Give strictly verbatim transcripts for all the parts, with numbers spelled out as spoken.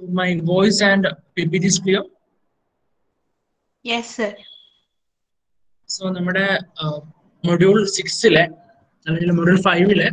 my voice and P P T is clear? Yes, sir. So, നമ്മുടെ module സിക്സിലെ അല്ലെങ്കിൽ module ഫൈവിലെ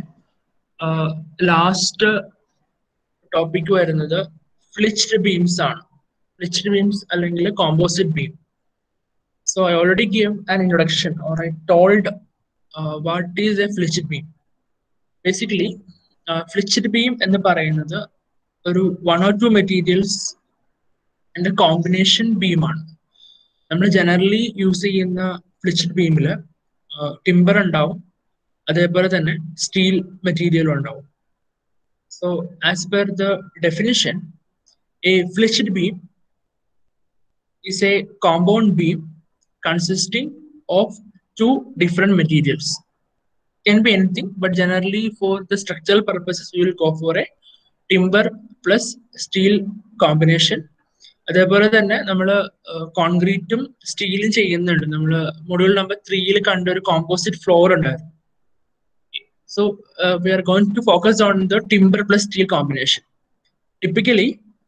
last topic വരുന്നത് ഫ്ലിച്ച്ഡ് ബീംസ് ആണ്. ഫ്ലിച്ച്ഡ് ബീംസ് അല്ലെങ്കിൽ composite beam. So, I already gave an introduction or I told uh, what is a flitched beam. Basically, uh, flitched beam എന്ന് പറയുന്നത് ഒരു വൺ ഓർ ടു മെറ്റീരിയൽസ് എൻ്റെ combination ബീമാണ്. നമ്മൾ generally use ചെയ്യുന്ന ഫ്ലിച്ച്ഡ് ബീമിൽ timber ഉണ്ടാവും, അതേപോലെ തന്നെ സ്റ്റീൽ മെറ്റീരിയലും ഉണ്ടാവും. So as per the definition, a flitched beam is a compound beam consisting of two different materials. Can be anything, but generally for the structural purposes, we will go for a timber plus steel combination. അതേപോലെ തന്നെ നമ്മൾ കോൺക്രീറ്റും സ്റ്റീലും ചെയ്യുന്നുണ്ട്. നമ്മൾ module number ത്രീയിൽ കണ്ട ഒരു composite floor ഉണ്ടായിരുന്നു. So we are going to focus on the timber plus steel combination. Typically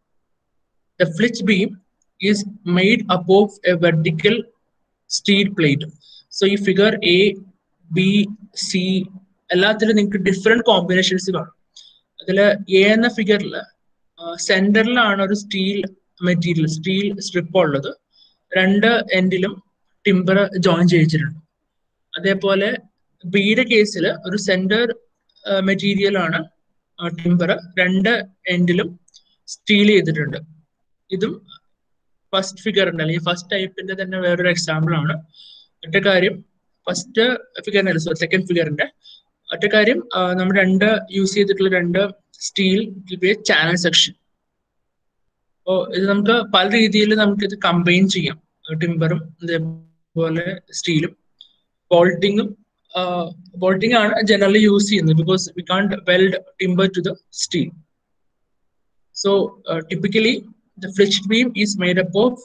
the flitch beam is made up of a vertical steel plate. So ഈ ഫിഗർ എ ബി സി എല്ലാത്തിലും നിങ്ങൾക്ക് different combinations കാണും. അതിൽ A എന്ന ഫിഗറിൽ സെന്ററിലാണ് ഒരു steel material steel strip ഉള്ളത്. രണ്ട് എൻഡിലും ടിമ്പർ ജോയിൻ ചെയ്യിച്ചിട്ടുണ്ട്. അതേപോലെ ബിയുടെ കേസിൽ ഒരു സെന്റർ മെറ്റീരിയൽ ആണ് ടിമ്പർ, രണ്ട് എൻഡിലും സ്റ്റീൽ ചെയ്തിട്ടുണ്ട്. ഇതും ഫസ്റ്റ് ഫിഗർ ഉണ്ട് അല്ലെങ്കിൽ ഫസ്റ്റ് ടൈപ്പിന്റെ തന്നെ വേറൊരു എക്സാമ്പിൾ ആണ്. ഒറ്റ കാര്യം ഫസ്റ്റ് ഫിഗറിന്റെ സോ സെക്കൻഡ് ഫിഗറിന്റെ ഒറ്റ കാര്യം നമ്മൾ രണ്ട് യൂസ് ചെയ്തിട്ടുള്ള രണ്ട് സ്റ്റീൽ ചാനൽ സെക്ഷൻ. അപ്പോൾ ഇത് നമുക്ക് പല രീതിയിൽ നമുക്ക് ഇത് കമ്പൈൻ ചെയ്യാം. ടിമ്പറും അതേപോലെ സ്റ്റീലും ബോൾട്ടിങ്ങും ബോൾട്ടിംഗ് ആണ് ജനറലി യൂസ് ചെയ്യുന്നത് because we can't weld timber to the steel. So typically the flitched beam is made up of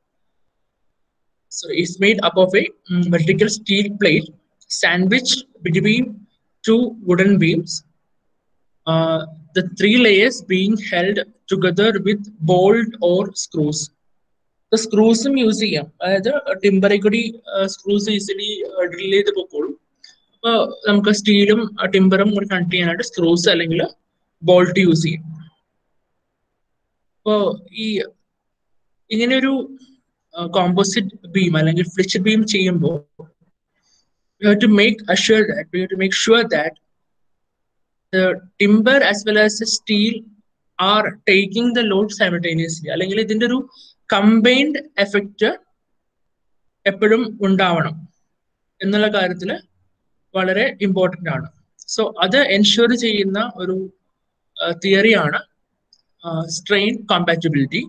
so it's made up of a um, vertical steel plate sandwiched between two wooden beams, uh, the three layers being held together with bolt or screws. The screws use ചെയ്യാം, അതായത് ടിമ്പറിൽ കൂടി screws easily drill ചെയ്ത് പൊക്കോളും. അപ്പോൾ നമുക്ക് സ്റ്റീലും ടിമ്പറും കൂടി connect ചെയ്യാനായിട്ട് screws അല്ലെങ്കിൽ ബോൾട്ട് യൂസ് ചെയ്യും. അപ്പോൾ ഈ ഇങ്ങനെയൊരു കോമ്പോസിറ്റ് ബീം അല്ലെങ്കിൽ ഫ്ലിച്ച്ഡ് ബീം ചെയ്യുമ്പോൾ we have to make assure that we have to make sure that the timber as well as the steel are taking the load simultaneously. അല്ലെങ്കിൽ ഇതിന്റെ ഒരു കമ്പൈൻഡ് എഫക്റ്റ് എപ്പോഴും ഉണ്ടാവണം എന്നുള്ള കാര്യത്തിൽ വളരെ ഇമ്പോർട്ടൻ്റ് ആണ്. സോ അത് എൻഷുർ ചെയ്യുന്ന ഒരു തിയറിയാണ് Uh, strain compatibility.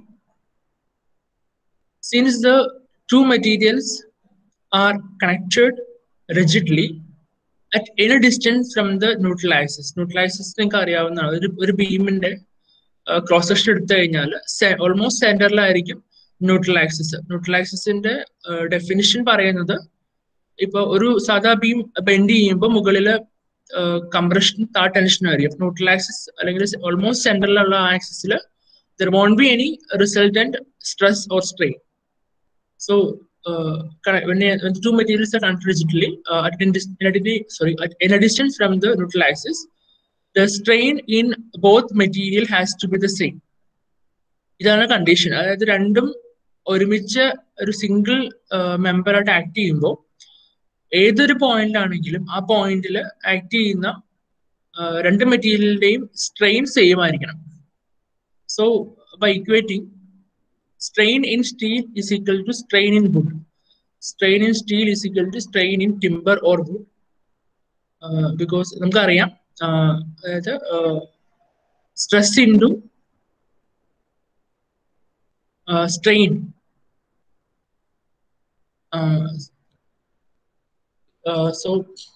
Since the two materials are connected rigidly at any distance from the neutral axis. Neutral axis നിങ്ങൾക്ക് അറിയാവുന്നതാണ്. ഒരു ഒരു ബീമിന്റെ ക്രോസ് സെക്ഷൻ എടുത്തു കഴിഞ്ഞാൽ ഓൾമോസ്റ്റ് സെന്ററിലായിരിക്കും ന്യൂട്രൽ ആക്സിസ്. ന്യൂട്രൽ ആക്സിസിന്റെ ഡെഫിനിഷൻ പറയുന്നത് ഇപ്പൊ ഒരു സാധാ ബീം ബെൻഡ് ചെയ്യുമ്പോൾ മുകളില് കംപ്രഷൻ താ ടെൻഷൻ ആയിരിക്കും. ന്യൂട്രൽ ആക്സിസ് അല്ലെങ്കിൽ ഓൾമോസ്റ്റ് സെന്ററിലുള്ള ആക്സിസിൽ there won't be any resultant stress or strain. So uh, when, when the two materials are connected rigidly uh, at, in, in, sorry, at in a distance from the neutral axis, the strain in both material has to be the same. ഇതാണ് condition. അതായത് രണ്ടും ഒരുമിച്ച് ഒരു single മെമ്പറായിട്ട് act ചെയ്യുമ്പോൾ ഏതൊരു point ആണെങ്കിലും ആ പോയിന്റിൽ ആക്ട് ചെയ്യുന്ന രണ്ട് മെറ്റീരിയലിന്റെയും സ്ട്രെയിൻ സെയിം ആയിരിക്കണം. So by equating strain in steel is equal to strain in wood, strain in steel is equal to strain in timber or wood. Because നമുക്കറിയാം അതായത് stress into strain Uh, so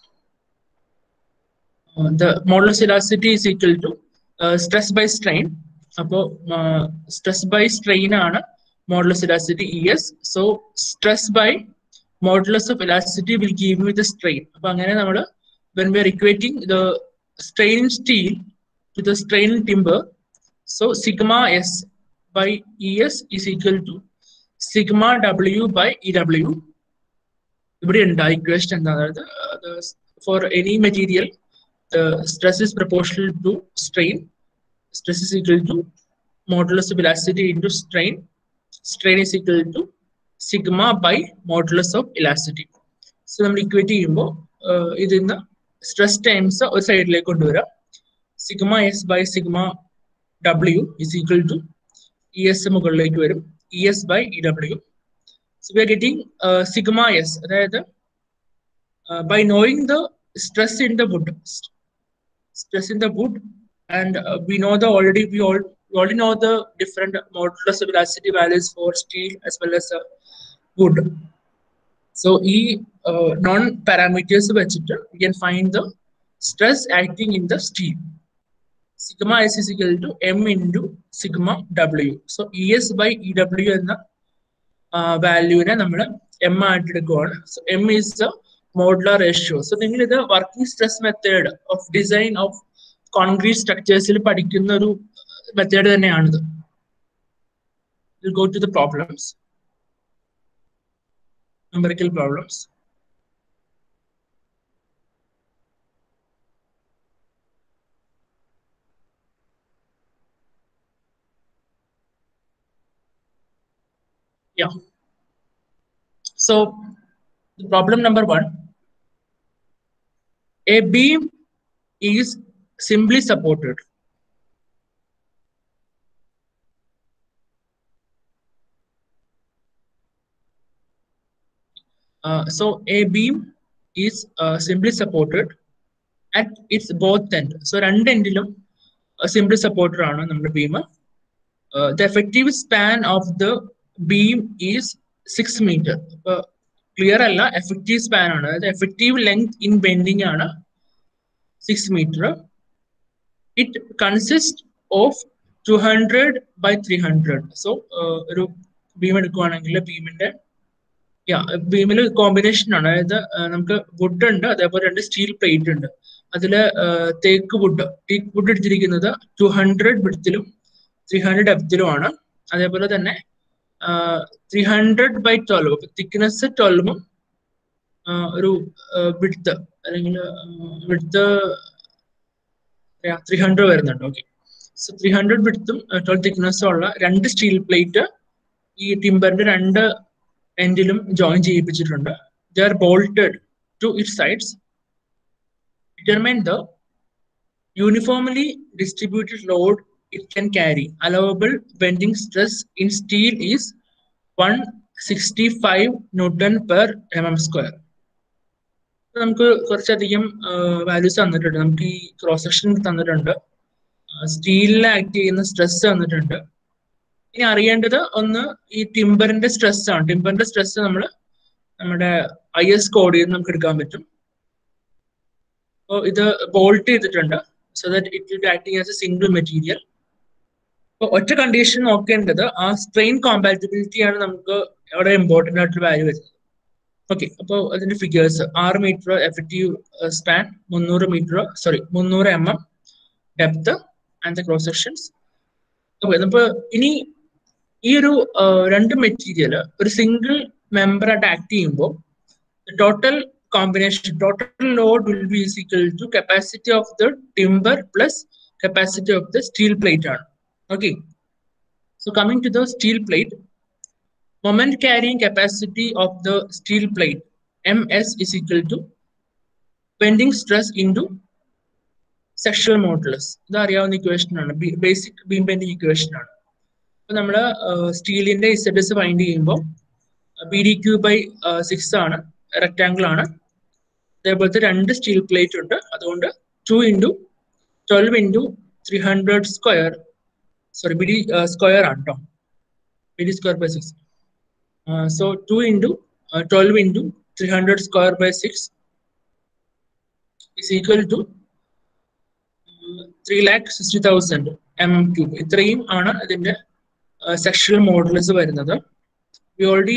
uh, the modulus elasticity is equal to uh, stress by strain. Appo uh, stress by strain aanu modulus elasticity es. So stress by modulus of elasticity will give me the strain. Appo angane nammal when we are equating the strain in steel to the strain in timber, so sigma s by Es is equal to sigma W by E W. ഇവിടെ ഉണ്ട് equation എന്താ, അതായത് for any material the stress is proportional to strain. Stress is equal to modulus of elasticity into strain. Strain is equal to sigma by modulus of elasticity. So നമ്മൾ equate ചെയ്യുമ്പോൾ ഇതിന്ന് stress times ഒരു സൈഡിലേക്ക് കൊണ്ടുവരാം. Sigma S by sigma W is equal to E S മുകളിലേക്ക് വരും, E S by E W. So we are getting sigma S, അതായത് by knowing the stress in the wood, stress in the wood, and uh, we know the already we all we already know the different modulus of elasticity values for steel as well as uh, wood. So e uh, non parameters vechittu we can find the stress acting in the steel. Sigma s is equal to m into sigma w. So es by ew enna uh, value ne nammal m aayittu edukkuvaanu. So m is the modular ratio. So നിങ്ങൾ ഇത് working stress method of design of concrete സ്ട്രക്ചേഴ്സിൽ പഠിക്കുന്ന ഒരു method തന്നെയാണിത്. We'll go to the problems, numerical problems. Yeah. So the problem number one. A beam is simply supported. Uh, so a beam is uh, simply supported at its both end. So രണ്ട് എൻഡിലും simply supported ആണ് നമ്മുടെ beam. Uh, the effective span of the beam is six meter. Uh, clear അല്ല, effective span ആണ്, അതായത് effective length in bending ആണ് six meter. It consists of two hundred by three hundred. So ഒരു beam എടുക്കുകയാണെങ്കിൽ ബീമിന്റെ ബീമിൽ combination ആണ്, അതായത് നമുക്ക് വുഡ് ഉണ്ട്, അതേപോലെ രണ്ട് സ്റ്റീൽ പ്ലേറ്റ് ഉണ്ട്. അതില് തേക്ക് വുഡ് ടീക്ക് വുഡ് എടുത്തിരിക്കുന്നത് ടു ഹൺഡ്രഡ് വിഡ്ത്തിലും ത്രീ ഹൺഡ്രഡ് ഡെപ്തിലുമാണ്. അതേപോലെ തന്നെ three hundred by twelve thickness ട്വൽവും ഒരു വിഡ്ത്ത് അല്ലെങ്കിൽ വിഡ്ത്ത് ത്രീ ഹൺഡ്രഡ് വരുന്നുണ്ട്. ഓക്കെ, സോ ത്രീ ഹൺഡ്രഡ് വിഡ്ത്തും ട്വൽവ് തിക്നെസ്സും ഉള്ള രണ്ട് സ്റ്റീൽ പ്ലേറ്റ് ഈ ടിമ്പറിന്റെ രണ്ട് എൻഡിലും ജോയിൻ ചെയ്യിപ്പിച്ചിട്ടുണ്ട്. They are bolted to it sides. Determine the uniformly distributed load it can carry. Allowable bending stress in steel is one sixty-five newton per mm square. നമുക്ക് കുറച്ചധികം വാല്യൂസ് തന്നിട്ടുണ്ട്. നമുക്ക് ഈ ക്രോസ് സെക്ഷൻ തന്നിട്ടുണ്ട്, സ്റ്റീലിൽ ആക്ട് ചെയ്യുന്ന stress തന്നിട്ടുണ്ട്. ഇനി അറിയേണ്ടത് ഒന്ന് ഈ ടിമ്പറിന്റെ സ്ട്രെസ് ആണ്. ടിമ്പറിന്റെ സ്ട്രെസ് നമ്മൾ നമ്മുടെ ഐ എസ് കോഡിൽ നിന്ന് നമുക്ക് എടുക്കാൻ പറ്റും. അപ്പോൾ ഇത് ബോൾട്ട് ചെയ്തിട്ടുണ്ട്, so that it will be acting as a single material. അപ്പോൾ ഒറ്റ കണ്ടീഷൻ നോക്കേണ്ടത് ആ സ്ട്രെയിൻ കോമ്പാറ്റബിലിറ്റി ആണ് നമുക്ക് അവിടെ ഇമ്പോർട്ടൻ്റ് ആയിട്ടുള്ള വാല്യൂ വരുന്നത്. ഓക്കെ, അപ്പോൾ അതിന്റെ ഫിഗേഴ്സ് ആറ് മീറ്റർ എഫക്റ്റീവ് സ്പാൻ, മുന്നൂറ് മീറ്റർ സോറി മുന്നൂറ് M M depth and the cross sections. Okay, അപ്പോൾ ഇനി ഈ ഒരു രണ്ട് മെറ്റീരിയൽ ഒരു സിംഗിൾ മെമ്പറായിട്ട് ആക്ട് ചെയ്യുമ്പോൾ total combination, total load will be is equal to capacity of the timber plus capacity of the steel plate. Okay, so coming to the steel plate, moment carrying capacity of the steel plate ms is equal to bending stress into sectional modulus. ഇത് അറിയാവുന്ന equation ആണ്, basic beam bending equation ആണ്. അപ്പൊ നമ്മള് സ്റ്റീലിന്റെ Z S find ചെയ്യുമ്പോൾ B D Q by six ആണ്, rectangle ആണ്. അതേപോലത്തെ രണ്ട് സ്റ്റീൽ പ്ലേറ്റ് ഉണ്ട്, അതുകൊണ്ട് two into twelve into three hundred square sorry B D square ആണ് കേട്ടോ, B D square by six. So two into twelve into three hundred square by six is equal to three lakh sixty thousand M M cube. ഇത്രയും ആണ് ഇതിന്റെ sectional modulus വരുന്നത്. We already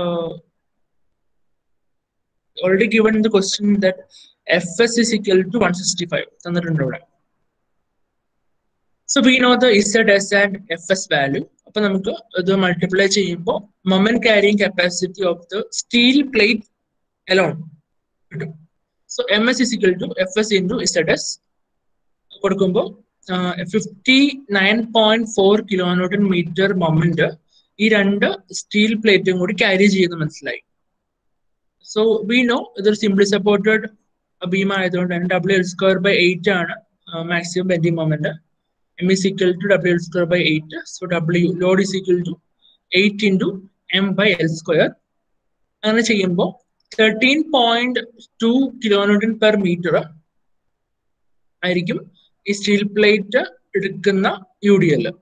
already given in the question that Fs is equal to one sixty-five. So we know the Z S and Fs value. അപ്പൊ നമുക്ക് ഇത് multiply ചെയ്യുമ്പോൾ moment carrying capacity of the steel plate alone കിട്ടും. So M S is equal to F S into Z S കൊടുക്കുമ്പോൾ fifty nine point four kilo newton metre moment ഈ രണ്ട് steel പ്ലേറ്റും കൂടി ക്യാരി ചെയ്യുന്നത് മനസ്സിലായി. സോ വി നോ ഇതൊരു simply supported beam ആയതുകൊണ്ട് തന്നെ W L square by eight ആണ് maximum bending moment. M is equal to W L square by eight. So W load is equal to eight into M by L square. അങ്ങനെ ചെയ്യുമ്പോൾ thirteen point two kilo newton per metre ആയിരിക്കും ഈ steel plate എടുക്കുന്ന U D L.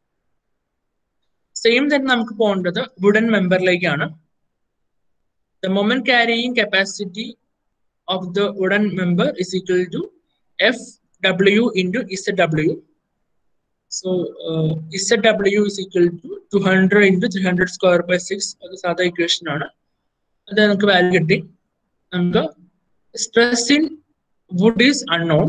Same തന്നെ നമുക്ക് പോകേണ്ടത് wooden മെമ്പറിലേക്കാണ്. The moment carrying capacity of the wooden member is equal to F W into Z W. So uh, Z W is equal to two hundred into three hundred square by six. അത് സാധാ equation ആണ്. അത് നമുക്ക് value കിട്ടി. നമുക്ക് stress in wood is unknown.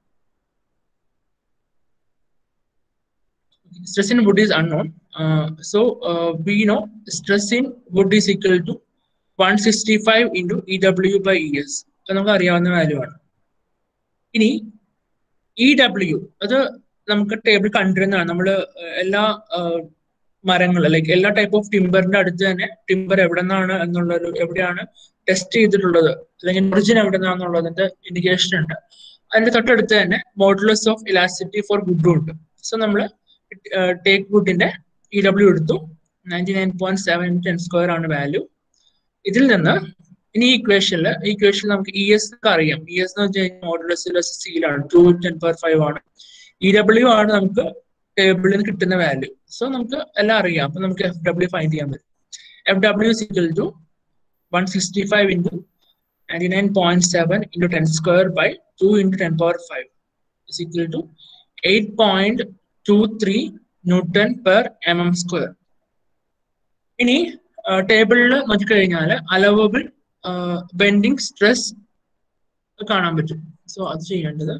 Stress in wood is unknown. Uh, so uh, we know stress in wood is equal to one sixty-five into E W by E S. അത് നമുക്ക് അറിയാവുന്ന value ആണ്. ഇനി E W അത് നമുക്ക് table കണ്ടിരുന്നതാണ്. നമ്മൾ എല്ലാ മരങ്ങൾ ലൈക്ക് എല്ലാ ടൈപ്പ് ഓഫ് ടിമ്പറിന്റെ അടുത്ത് തന്നെ ടിമ്പർ എവിടെ നിന്നാണ് എന്നുള്ളത്, എവിടെയാണ് ടെസ്റ്റ് ചെയ്തിട്ടുള്ളത് അല്ലെങ്കിൽ ഒറിജിൻ എവിടെ നിന്നാണെന്നുള്ളതിന്റെ ഇൻഡിക്കേഷൻ ഉണ്ട്. അതിന്റെ തൊട്ടടുത്ത് തന്നെ മോഡുലസ് ഓഫ് ഇലാസ്റ്റിറ്റി ഫോർ വുഡും ഉണ്ട്. സോ നമ്മൾ ടേക്ക് വുഡിന്റെ ഇ ഡബ്ല്യു എടുത്തു. Ninety nine point seven ten square ആണ് വാല്യൂ. ഇതിൽ നിന്ന് ഇനി ഈ ഇക്വേഷനിൽ ഈ ഇക്വേഷൻ നമുക്ക് ഇ എസ് ഒക്കെ അറിയാം. ഇ എസ് എന്ന് വെച്ച് കഴിഞ്ഞാൽ മോഡുലസ് സീലാണ്, ടു ടെൻ പവർ ഫൈവ് ആണ്. ഇ ഡബ്ല്യു ആണ് നമുക്ക് ടേബിളിൽ നിന്ന് കിട്ടുന്ന വാല്യൂ. സോ നമുക്ക് എല്ലാം അറിയാം. അപ്പൊ നമുക്ക് എഫ് ഡബ്ല്യു ഫൈൻഡ് ചെയ്യാൻ പറ്റും. F W is equal to one sixty five into ninety nine point seven into ten square by two into ten power five is equal to eight point two three newton per M M square. ഇനി ടേബിളിൽ നോക്കിക്കഴിഞ്ഞാൽ allowable bending stress കാണാൻ പറ്റും. So അത് ചെയ്യേണ്ടത്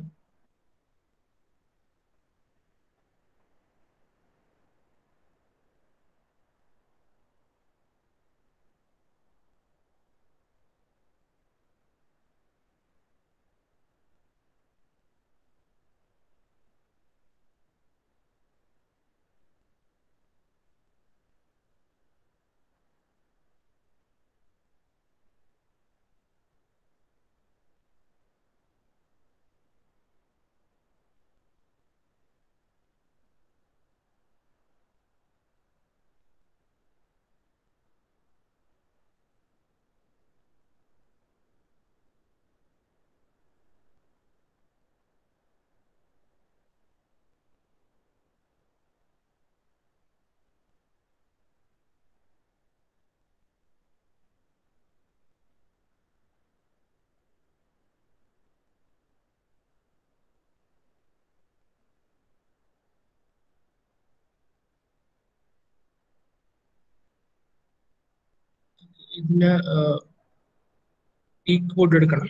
ഇതിന്റെ ഈ code എടുക്കണം.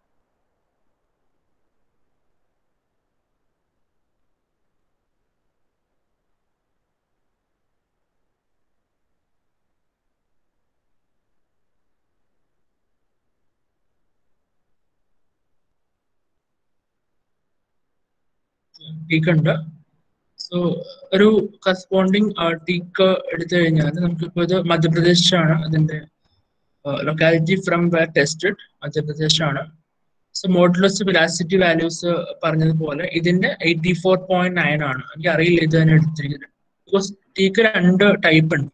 ടീക്കുണ്ട്. സോ ഒരു കറസ്പോണ്ടിങ് ടീക്ക് എടുത്തു കഴിഞ്ഞാൽ നമുക്കിപ്പോൾ ഇത് മധ്യപ്രദേശാണ് അതിന്റെ ലൊക്കാലിറ്റി ഫ്രം വെയർ ടെസ്റ്റഡ് മധ്യപ്രദേശാണ്. സോ മോഡുലസ് വെലാസിറ്റി വാല്യൂസ് പറഞ്ഞതുപോലെ ഇതിന്റെ എയ്റ്റി ഫോർ പോയിന്റ് നയൻ ആണ്. എനിക്ക് അറിയില്ല ഇത് തന്നെ എടുത്തിരിക്കുന്നത്. ബിക്കോസ് ടീക്ക് രണ്ട് ടൈപ്പ് ഉണ്ട്.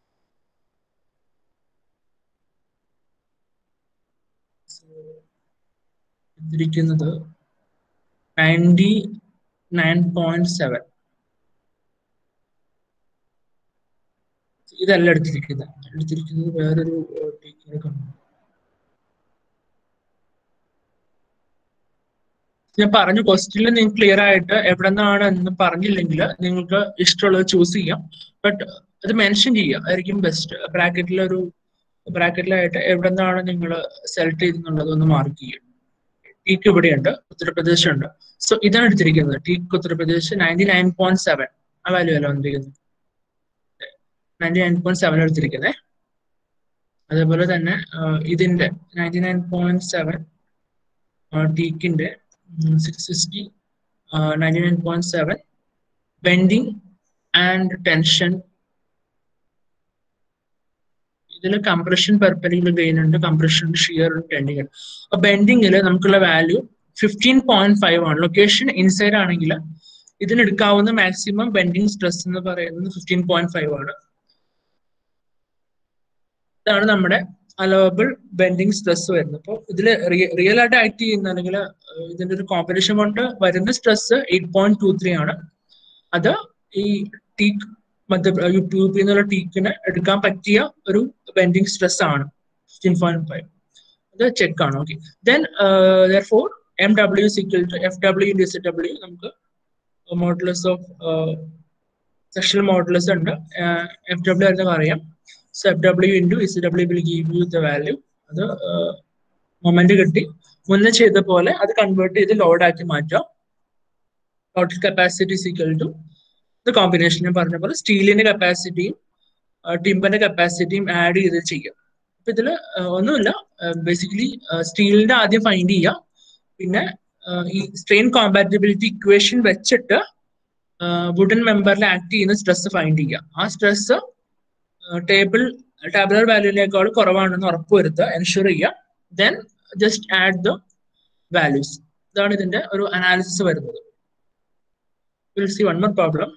എടുത്തിരിക്കുന്നത് നയൻറ്റി നയൻ പോയിന്റ് സെവൻ. ഇതല്ല എടുത്തിരിക്കുന്നത്. എടുത്തിരിക്കുന്നത് വേറൊരു ടീക്കിനെ കണ്ടു. ഞാൻ പറഞ്ഞു ക്വസ്റ്റ്യനിൽ നിങ്ങൾക്ക് ക്ലിയർ ആയിട്ട് എവിടെ നിന്നാണ് എന്ന് പറഞ്ഞില്ലെങ്കിൽ നിങ്ങൾക്ക് ഇഷ്ടമുള്ളത് ചൂസ് ചെയ്യാം. ബട്ട് അത് മെൻഷൻ ചെയ്യുക ആയിരിക്കും ബെസ്റ്റ്. ബ്രാക്കറ്റിൽ ഒരു ബ്രാക്കറ്റിലായിട്ട് എവിടെ നിന്നാണ് നിങ്ങൾ സെലക്ട് ചെയ്തെന്നുള്ളത് ഒന്ന് മാർക്ക് ചെയ്യുക. ടീക്ക് ഇവിടെയുണ്ട്, ഉത്തർപ്രദേശ് ഉണ്ട്. സോ ഇതാണ് എടുത്തിരിക്കുന്നത്. ടീക്ക് Uttar Pradesh ninety nine point seven ആ വാല്യൂ അല്ല വന്നിരിക്കുന്നത്. നയൻറ്റി നയൻ പോയിന്റ് സെവൻ എടുത്തിരിക്കുന്നത്. അതേപോലെ തന്നെ ഇതിന്റെ നയൻറ്റി നയൻ പോയിന്റ് സെവൻ ടീക്കിന്റെ six sixty ninety nine point seven bending and tension. ഇതിൽ കംപ്രഷൻ പെർപെൻഡിക്കുലർ ഗെയിൻ ഉണ്ട്, കംപ്രഷൻ ഷിയർ ടെൻഡിങ് ഉണ്ട്. അപ്പൊ ബെൻഡിങ്ങിൽ നമുക്കുള്ള വാല്യൂ ഫിഫ്റ്റീൻ പോയിന്റ് ഫൈവ് ആണ്. ലൊക്കേഷൻ ഇൻസൈഡ് ആണെങ്കിൽ ഇതിന് എടുക്കാവുന്ന മാക്സിമം ബെൻഡിങ് സ്ട്രെസ് എന്ന് പറയുന്നത് ഫിഫ്റ്റീൻ പോയിന്റ് ഫൈവ് ആണ്. ഇതാണ് നമ്മുടെ അലവബിൾ ബെൻഡിങ് സ്ട്രെസ് വരുന്നത്. അപ്പോൾ ഇതിൽ റിയൽ ആയിട്ട് ആക്ട് ചെയ്യുന്ന അല്ലെങ്കിൽ ഇതിന്റെ ഒരു കോമ്പിനേഷൻ കൊണ്ട് വരുന്ന stress eight point two three ആണ്. അത് ഈ ടീക്ക് മധ്യ യു പി എന്നുള്ള ടീക്കിന് എടുക്കാൻ പറ്റിയ ഒരു ബെൻഡിങ് സ്ട്രെസ് ആണ് ഫിഫ്റ്റീൻ പോയിന്റ് ഫൈവ്. അത് ചെക്ക് ആണ്. Okay, then therefore M W is equal to F W into Z W. നമുക്ക് മോഡുലസ് ഓഫ് സെക്ഷണൽ മോഡുലസ് ഉണ്ട്. എഫ് ഡബ്ല്യു ആയിരുന്നു അറിയാം. So F W into Z W will give you the value. അത് moment കിട്ടി മുന്നേ ചെയ്ത പോലെ അത് കൺവേർട്ട് ചെയ്ത് ലോഡ് ആക്കി മാറ്റാം. Total capacity is equal to ഇത് കോമ്പിനേഷൻ ഞാൻ പറഞ്ഞ പോലെ സ്റ്റീലിന്റെ കപ്പാസിറ്റിയും ടിമ്പറിന്റെ കപ്പാസിറ്റിയും ആഡ് ചെയ്ത് ചെയ്യാം. അപ്പൊ ഇതിൽ ഒന്നുമില്ല, ബേസിക്കലി സ്റ്റീലിന്റെ ആദ്യം ഫൈൻഡ് ചെയ്യാം, പിന്നെ ഈ സ്ട്രെയിൻ കോമ്പാറ്റബിലിറ്റി ഇക്വേഷൻ വെച്ചിട്ട് വുഡൻ മെമ്പറിൽ ആക്ട് ചെയ്യുന്ന സ്ട്രെസ് ഫൈൻഡ് ചെയ്യാം. ആ സ്ട്രെസ് ടേബിൾ ടാബുലർ വാല്യൂവിനേക്കാൾ കുറവാണെന്ന് ഉറപ്പുവരുത്തുക, എൻഷുർ ചെയ്യുക. Then just add the values. ഇതാണ് ഇതിന്റെ ഒരു അനാലിസിസ് വരുന്നത്. Will see one more problem.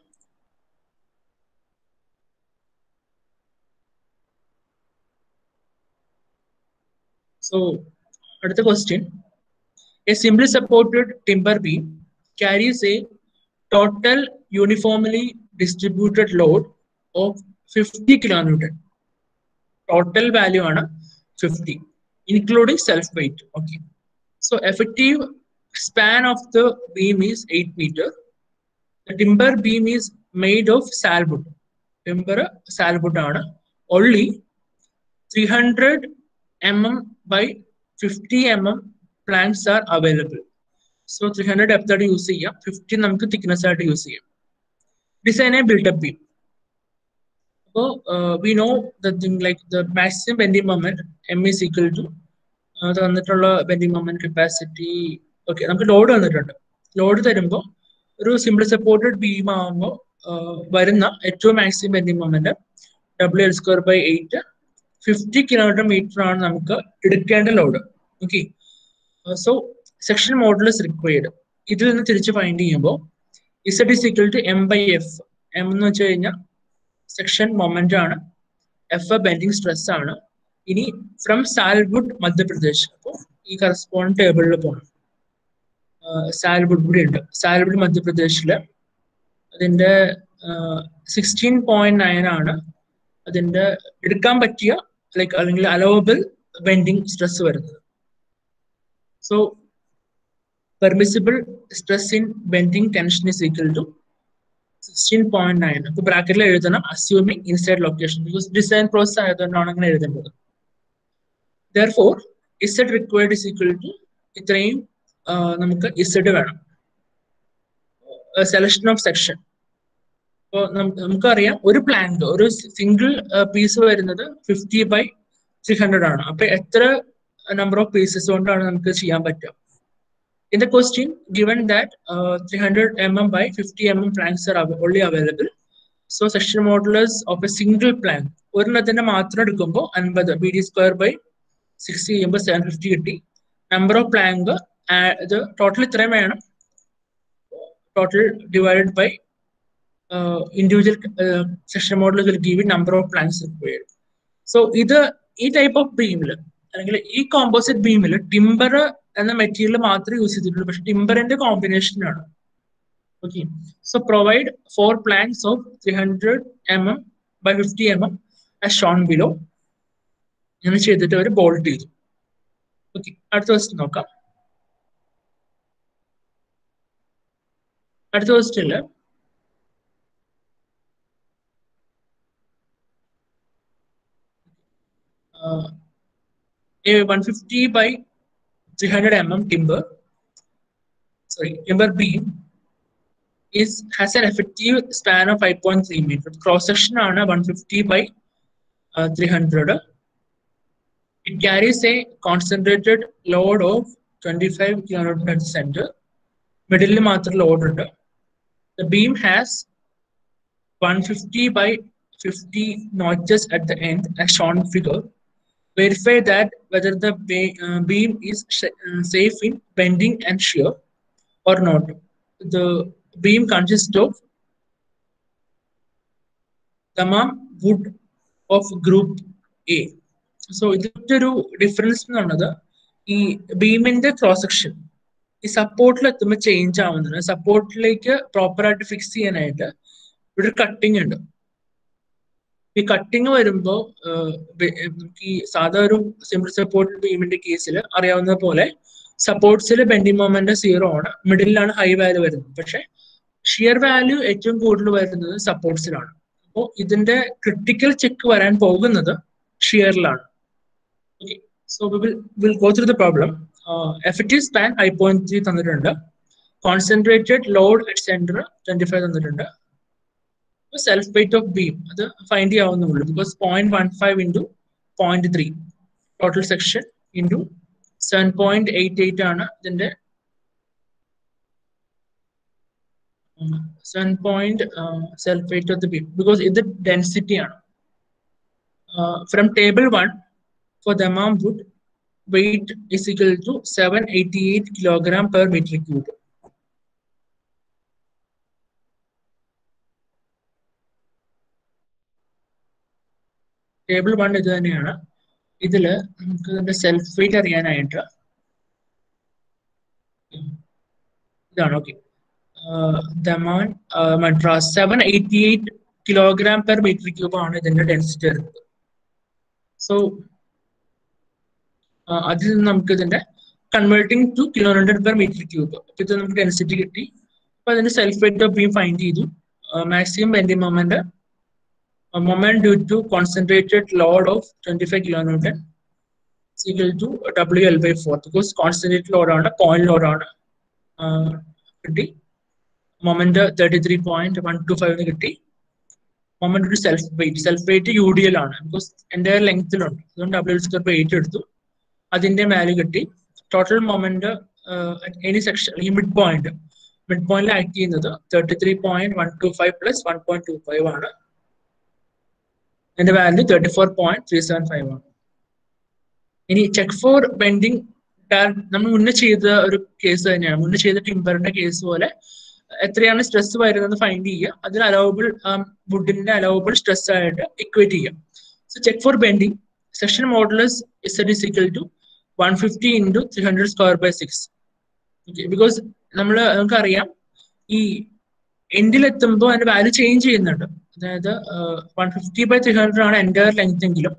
So, അടുത്ത question. A simply supported timber beam carries a total uniformly distributed load of fifty kilonewton. Total value ആണ് fifty, including self weight. Okay. So, effective span of the beam is eight meter. The timber beam is made of salwood. Timber salwood ആണ്. Only three hundred millimeters by fifty millimeters planks are available. So three hundred depth ആയിട്ട് use ചെയ്യാം, fifty നമുക്ക് thickness ആയിട്ട് use ചെയ്യാം. Design a built up beam. So uh, we know the thing like the maximum bending moment M is equal to uh, തന്നിട്ടുള്ള bending moment capacity. Okay, നമുക്ക് load വന്നിട്ടുണ്ട്. Load തരുമ്പോൾ ഒരു simple supported beam ആകുമ്പോൾ വരുന്ന ഏറ്റവും maximum bending moment W L square by eight fifty kilometre metre ആണ് നമുക്ക് എടുക്കേണ്ട load. Okay, so section modulus required. ഇതിൽ നിന്ന് തിരിച്ച് ഫൈൻഡ് ചെയ്യുമ്പോൾ Z is equal to M by F. M എന്ന് വെച്ച് കഴിഞ്ഞാൽ സെക്ഷൻ മൊമെന്റ് ആണ്, എഫ് ബെൻഡിങ് സ്ട്രെസ് ആണ്. ഇനി ഫ്രം സാൽവുഡ് മധ്യപ്രദേശ്, അപ്പോൾ ഈ കറസ്പോണ്ട് ടേബിളിൽ പോകണം. സാൽവുഡ് കൂടി ഉണ്ട്. സാൽവുഡ് മധ്യപ്രദേശില് അതിന്റെ സിക്സ്റ്റീൻ പോയിന്റ് നയൻ ആണ് അതിന്റെ എടുക്കാൻ പറ്റിയ ലൈക്ക് അല്ലെങ്കിൽ അലോവബിൾ ബെൻഡിങ് സ്ട്രെസ് വരുന്നത്. So permissible stress in bending tension is equal to sixteen point nine. അപ്പൊ ബ്രാക്കറ്റിൽ എഴുതണം assuming inside location, because design process ആയതുകൊണ്ടാണ് അങ്ങനെ എഴുതേണ്ടത്. Therefore Z required is equal to ഇത്രയും നമുക്ക് ഇസഡ് വേണം. Selection of section. അപ്പോൾ നമുക്കറിയാം ഒരു പ്ലാങ്ക് ഒരു സിംഗിൾ പീസ് വരുന്നത് ഫിഫ്റ്റി ബൈ ത്രീ ഹൺഡ്രഡ് ആണ്. അപ്പൊ എത്ര നമ്പർ ഓഫ് പീസസ് കൊണ്ടാണ് നമുക്ക് ചെയ്യാൻ പറ്റുക? In the question given that three hundred M M by fifty M M planks are only available. So section modulus of a single plank ഒരെണ്ണത്തിന്റെ മാത്രം എടുക്കുമ്പോൾ അൻപത് B D square by sixty ചെയ്യുമ്പോൾ seven fifty കിട്ടി. Number of plank ഇത് total ഇത്രയും വേണം. Total divided by individual section model will give number of planks required. So ഇത് ഈ ടൈപ്പ് ഓഫ് ബീമിൽ അല്ലെങ്കിൽ ഈ കോമ്പോസിറ്റ് ബീമിൽ ടിമ്പർ എന്ന മെറ്റീരിയൽ മാത്രമേ യൂസ് ചെയ്തിട്ടുള്ളൂ, പക്ഷെ ടിമ്പറിന്റെ കോമ്പിനേഷൻ ആണ്. Okay, so provide four planks of three hundred M M by fifty M M as shown below. അങ്ങനെ ചെയ്തിട്ട് അവർ ബോൾട്ട് ചെയ്തു. ഓക്കെ, അടുത്ത ക്വസ്റ്റ്യൻ നോക്കാം. അടുത്ത ക്വസ്റ്റ്യനില് a one fifty by three hundred millimeter timber, sorry, timber beam is has an effective span of five point three meters. Cross section ആണ് one fifty by uh, three hundred. It carries a concentrated load of twenty-five kilonewton at the center. Middle മാത്രം load ഉണ്ട്. The beam has one fifty by fifty notches at the end as shown in figure. Verify that whether the uh, beam is uh, safe in bending and shear or not. The beam consists of tamam wood of group A. So ഇതിന്റെ difference എന്ന് പറയുന്നത് ഈ ബീമിന്റെ cross section ഈ സപ്പോർട്ടിൽ എത്തുമ്പോൾ change ആവുന്നത്. സപ്പോർട്ടിലേക്ക് proper ആയിട്ട് fix ചെയ്യാനായിട്ട് ഇവിടെ കട്ടിങ് ഉണ്ട്. ഈ കട്ടിങ് വരുമ്പോൾ നമുക്ക് ഈ സാധാ ഒരു സിമ്പിൾ സപ്പോർട്ട് ബീമിന്റെ കേസിൽ അറിയാവുന്ന പോലെ സപ്പോർട്ട്സിൽ ബെൻഡിങ് മൊമെന്റ് സീറോ ആണ്, മിഡിലാണ് ഹൈ വാല്യൂ വരുന്നത്. പക്ഷെ ഷിയർ വാല്യൂ ഏറ്റവും കൂടുതൽ വരുന്നത് സപ്പോർട്ട്സിലാണ്. അപ്പോൾ ഇതിന്റെ ക്രിട്ടിക്കൽ ചെക്ക് വരാൻ പോകുന്നത് ഷിയറിലാണ്. So we will will go through the problem. Effective span five point three തന്നിട്ടുണ്ട്. Concentrated load at centre twenty five തന്നിട്ടുണ്ട്. സെൽഫ് വെയിറ്റ് ഓഫ് ബീം അത് ഫൈൻഡ് ചെയ്യാവുന്നുള്ളൂ. Because point one five into point three total section into seven point eight eight ആണ് ഇതിന്റെ seven point self weight of the beam. Because ഇത് density ആണ്. From table one four ദമാം wood weight is equal to seven eighty eight kilogram per metre cube. Table one ഇത് തന്നെയാണ്. ഇതില് നമുക്ക് ഇതിന്റെ സെൽഫ് വെയിറ്റ് അറിയാനായിട്ട് ഇതാണ്. ഓക്കെ, ദമാൻ Madras seven eighty eight kilogram per metre cube ആണ് ഇതിന്റെ ഡെൻസിറ്റി വരുന്നത്. സോ അതിൽ നിന്ന് നമുക്ക് ഇതിന്റെ converting to kilo hundred per metre cube. അപ്പൊ ഇത് നമുക്ക് ഡെൻസിറ്റി കിട്ടി. അപ്പൊ അതിന്റെ self weight of beam find ചെയ്തു. Maximum bending moment a moment due to concentrated load of twenty-five kilonewton is equal to W L by four, because concentrated load on a point load on uh, moment thirty-three point one two five moment to self weight self weight U D L on, because entire length W square by eight എടുത്തു. അതിന്റെ value കിട്ടി. Total moment at any section ഈ mid point mid പോയിന്റിൽ act ചെയ്യുന്നത് thirty three point one two five plus one point two five ആണ്. അതിന്റെ value thirty four point three seven five ആണ്. ഇനി ചെക്ക് ഫോർ ബെൻഡിങ് നമ്മൾ മുന്നേ ചെയ്ത ഒരു കേസ് തന്നെയാണ്. മുന്നേ ചെയ്ത ടിമ്പറിന്റെ കേസ് പോലെ എത്രയാണ് സ്ട്രെസ് വരുന്നത് ഫൈൻഡ് ചെയ്യുക. അതിൽ അലൗബിൾ വുഡിന്റെ അലൗബിൾ സ്ട്രെസ് ആയിട്ട് ഇക്വേറ്റ് ചെയ്യാം. So check for bending section modulus Z is equal to one fifty into three hundred square by six. Okay, because നമ്മൾ നമുക്കറിയാം ഈ എൻഡിലെത്തുമ്പോൾ അതിന്റെ വാല്യൂ ചേഞ്ച് ചെയ്യുന്നുണ്ട്. അതായത് one fifty by three hundred ആണ് എൻ്റയർ ലെങ്ത് എങ്കിലും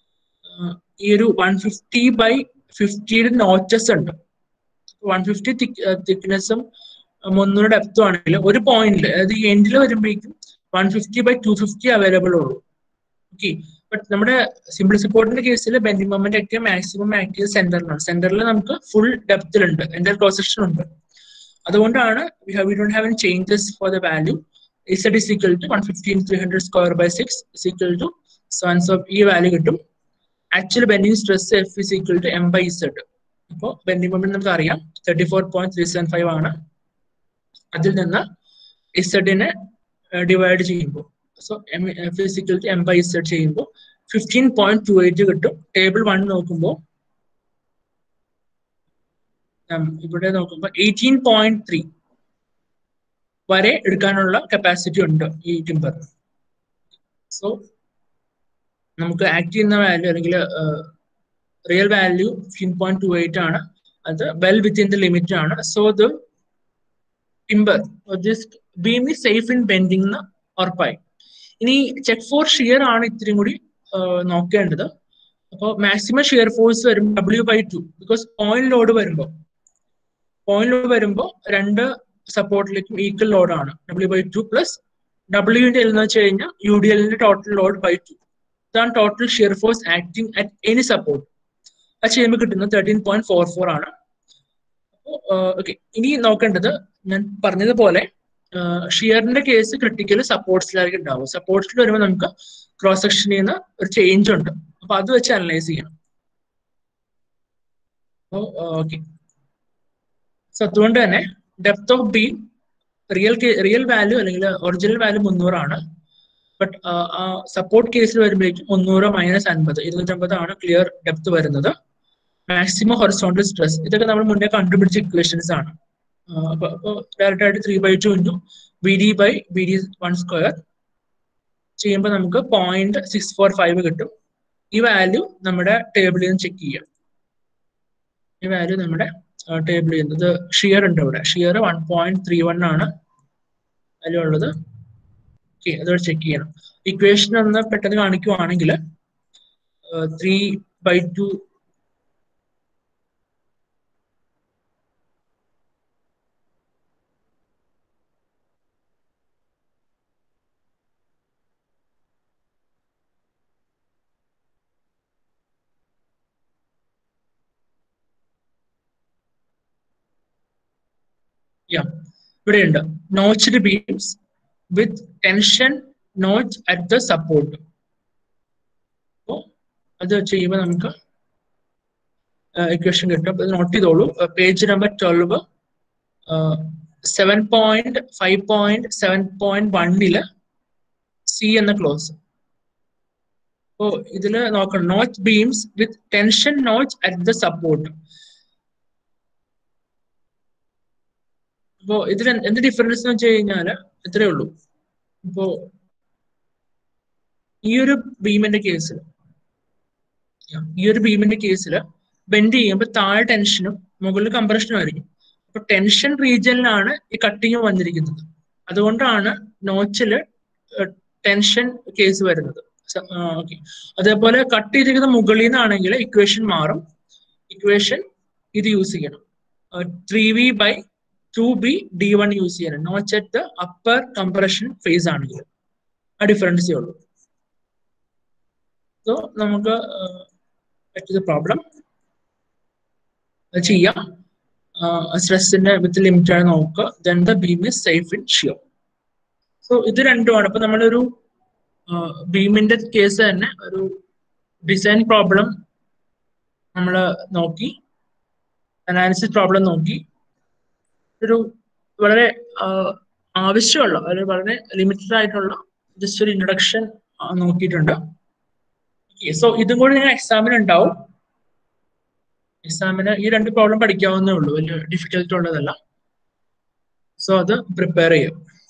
ഈ ഒരു വൺ ഫിഫ്റ്റി ബൈ ഫിഫ്റ്റിയുടെ നോച്ചസ് ഉണ്ട്. വൺ ഫിഫ്റ്റി തിക്നെസ്സും മുന്നൂറ് ഡെപ്തും ആണെങ്കിൽ ഒരു പോയിന്റിൽ അതായത് ഈ എൻഡിൽ വരുമ്പോഴേക്കും one fifty by two fifty available ഉള്ളൂ. ഓക്കെ, ബട്ട് നമ്മുടെ സിമ്പിൾ സപ്പോർട്ടിന്റെ കേസിൽ ബെൻഡിങ് മൊമെന്റ് ഒക്കെ മാക്സിമം ആക്ട് ചെയ്ത് സെന്ററിലാണ്. സെന്ററിൽ നമുക്ക് ഫുൾ ഡെപ്തിലുണ്ട്, എൻ്റയർ ക്രോസ് സെക്ഷൻ ഉണ്ട്. അതുകൊണ്ടാണ് we have we don't have any changes for the value. Z is equal to one fifty three hundred square by six is equal to so and so ഈ value കിട്ടും. Actual bending stress F is equal to M by Z. അപ്പോൾ bending moment നമുക്ക് അറിയാം thirty four point three seven five ആണ്. അതിൽ നിന്ന് ഇസഡിനെ divide ചെയ്യുമ്പോൾ so F is equal to M by Z ചെയ്യുമ്പോൾ ഫിഫ്റ്റീൻ പോയിന്റ് ടു എയ്റ്റ് കിട്ടും. ടേബിൾ വൺ നോക്കുമ്പോൾ ഇവിടെ നോക്കുമ്പോൾ എയ്റ്റീൻ പോയിന്റ് ത്രീ വരെ എടുക്കാനുള്ള കപ്പാസിറ്റി ഉണ്ട് ഈ ടിമ്പർ. സോ നമുക്ക് ആക്ട് ചെയ്യുന്ന വാല്യൂ അല്ലെങ്കിൽ real value fifteen point two eight ആണ്. അത് വെൽ വിത്തിൻ ദ ലിമിറ്റ് ആണ്. So the timber this beam is safe in bending എന്ന് ഉറപ്പായി. ഇനി ചെക്ക് ഫോർ ഷിയർ ആണ് ഇത്തിരി കൂടി നോക്കേണ്ടത്. അപ്പോൾ മാക്സിമം ഷിയർ ഫോഴ്സ് വരുമ്പോൾ W by two, because point load വരുമ്പോൾ പോയിന്റ് ലോഡ് വരുമ്പോൾ രണ്ട് സപ്പോർട്ടിലേക്കും ഈക്വൽ ലോഡാണ്. ഡബ്ല്യു ബൈ ടു പ്ലസ് ഡബ്ല്യുവിന്റെ എന്ന് വെച്ച് കഴിഞ്ഞാൽ യു ഡി എല്ലിന്റെ ടോട്ടൽ ലോഡ് ബൈ ടു. ഇതാണ് total shear force acting at any support. അത് ചെയ്യുമ്പോൾ കിട്ടുന്നത് തേർട്ടീൻ പോയിന്റ് ഫോർ ഫോർ ആണ്. അപ്പോൾ ഓക്കെ, ഇനി നോക്കേണ്ടത് ഞാൻ പറഞ്ഞതുപോലെ ഷിയറിന്റെ കേസ് ക്രിട്ടിക്കൽ സപ്പോർട്ട്സിലായിരിക്കും ഉണ്ടാവും. സപ്പോർട്ട്സിൽ വരുമ്പോൾ നമുക്ക് ക്രോസ് സെക്ഷനിൽ നിന്ന് ഒരു ചേഞ്ച് ഉണ്ട്, അപ്പൊ അത് വെച്ച് അനലൈസ് ചെയ്യണം. ഓക്കെ, സോ അതുകൊണ്ട് തന്നെ depth of beam real real value അല്ലെങ്കിൽ ഒറിജിനൽ വാല്യൂ മുന്നൂറാണ്. ബട്ട് സപ്പോർട്ട് കേസിൽ വരുമ്പോഴേക്കും മുന്നൂറ് മൈനസ് അൻപത് ഇരുന്നൂറ്റമ്പത് ആണ് ക്ലിയർ ഡെപ്ത് വരുന്നത്. മാക്സിമം ഹൊറിസോണ്ടൽ സ്ട്രെസ് ഇതൊക്കെ നമ്മൾ മുന്നേ കണ്ടുപിടിച്ച ഇക്വേഷൻസ് ആണ്. അപ്പൊ ഡയറക്റ്റ് ആയിട്ട് three by two into B D by B D one square ചെയ്യുമ്പോൾ നമുക്ക് പോയിന്റ് സിക്സ് ഫോർ ഫൈവ് കിട്ടും. ഈ വാല്യൂ നമ്മുടെ ടേബിളിൽ നിന്ന് ചെക്ക് ചെയ്യാം. ഈ വാല്യൂ നമ്മുടെ ടേബിളിൽ നിന്ന്, ഇത് ഷിയർ ഉണ്ട് ഇവിടെ, shear one point three one ആണ് വാല്യൂ ഉള്ളത്. ഓക്കെ, അതോടെ ചെക്ക് ചെയ്യണം. ഇക്വേഷൻ ഒന്ന് പെട്ടെന്ന് കാണിക്കുവാണെങ്കിൽ ത്രീ ബൈ ടു ഇവിടെയുണ്ട് notched beams with tension notch at the support. അപ്പോൾ അത് ചെയ്യുമ്പോൾ നമുക്ക് ഇക്വേഷൻ കിട്ടും. അത് നോട്ട് ചെയ്തോളൂ. Page number twelve seven point five point seven point വണ്ണില് സി എന്ന ക്ലോസ്. അപ്പോ ഇതില് നോക്കണം, notch beams with tension notch at the support. അപ്പോ ഇതിൽ എന്ത് ഡിഫറൻസ് എന്ന് വെച്ച് കഴിഞ്ഞാല് ഇത്രയേ ഉള്ളൂ. ഇപ്പോ ഈ ഒരു ബീമിന്റെ കേസിൽ ഈ ഒരു ബീമിന്റെ കേസിൽ ബെൻഡ് ചെയ്യുമ്പോൾ താഴെ ടെൻഷനും മുകളിൽ കംപ്രഷനും ആയിരിക്കും. അപ്പൊ ടെൻഷൻ റീജിയനിലാണ് ഈ കട്ടിങ് വന്നിരിക്കുന്നത്. അതുകൊണ്ടാണ് നോച്ചില് ടെൻഷൻ കേസ് വരുന്നത്. ഓക്കെ, അതേപോലെ കട്ട് ചെയ്തിരിക്കുന്ന മുകളിൽ നിന്നാണെങ്കിൽ ഇക്വേഷൻ മാറും. ഇക്വേഷൻ ഇത് യൂസ് ചെയ്യണം, three V by two B D one use ചെയ്യണം. Notch at the upper compression face ആണെങ്കിൽ ആ ഡിഫറൻസേ ഉള്ളൂ. സോ നമുക്ക് പ്രോബ്ലം ചെയ്യാം. സ്ട്രെസ്സിന്റെ വിത്ത് ലിമിറ്റ് ആണ് നോക്കുക. Then the beam is safe in shear. So ഇത് രണ്ടുമാണ്. അപ്പൊ നമ്മളൊരു ബീമിന്റെ കേസ് തന്നെ ഒരു ഡിസൈൻ പ്രോബ്ലം നമ്മൾ നോക്കി, അനാലിസിസ് പ്രോബ്ലം നോക്കി, ഒരു വളരെ ആവശ്യമുള്ള ഒരു വളരെ ലിമിറ്റഡ് ആയിട്ടുള്ള ജസ്റ്റ് ഒരു ഇൻട്രൊഡക്ഷൻ നോക്കിയിട്ടുണ്ട്. സോ ഇതും കൂടി നിങ്ങൾ എക്സാമിന് ഉണ്ടാവും. എക്സാമിന് ഈ രണ്ട് പ്രോബ്ലം പഠിക്കാവുന്നേ ഉള്ളൂ, വലിയ ഡിഫിക്കൽട്ട് ഉള്ളതല്ല. സോ അത് പ്രിപ്പയർ ചെയ്യും.